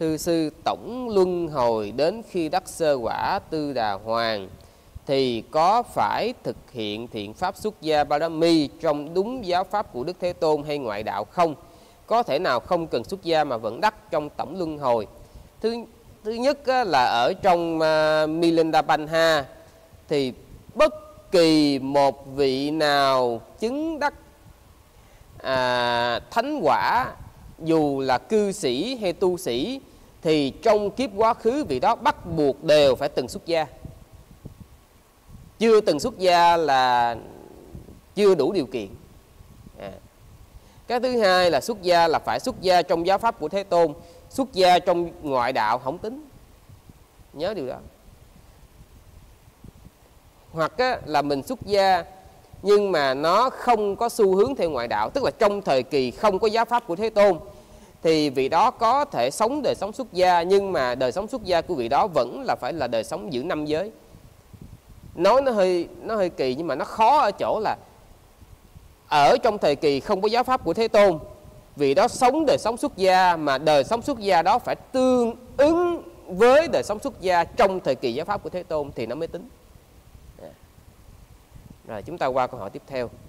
Thư sư tổng luân hồi đến khi đắc sơ quả tư đà hoàng, thì có phải thực hiện thiện pháp xuất gia Barami trong đúng giáo pháp của Đức Thế Tôn hay ngoại đạo không? Có thể nào không cần xuất gia mà vẫn đắc trong tổng luân hồi? Thứ nhất là ở trong Milinda Banja thì bất kỳ một vị nào chứng đắc thánh quả, dù là cư sĩ hay tu sĩ, thì trong kiếp quá khứ vị đó bắt buộc đều phải từng xuất gia. Chưa từng xuất gia là chưa đủ điều kiện. Cái thứ hai là xuất gia là phải xuất gia trong giáo pháp của Thế Tôn. Xuất gia trong ngoại đạo không tính. Nhớ điều đó. Hoặc là mình xuất gia nhưng mà nó không có xu hướng theo ngoại đạo, tức là trong thời kỳ không có giáo pháp của Thế Tôn, thì vị đó có thể sống đời sống xuất gia, nhưng mà đời sống xuất gia của vị đó vẫn là phải là đời sống giữ 5 giới. Nói nó hơi kỳ, nhưng mà nó khó ở chỗ là ở trong thời kỳ không có giáo pháp của Thế Tôn, vị đó sống đời sống xuất gia, mà đời sống xuất gia đó phải tương ứng với đời sống xuất gia trong thời kỳ giáo pháp của Thế Tôn thì nó mới tính. Rồi chúng ta qua câu hỏi tiếp theo.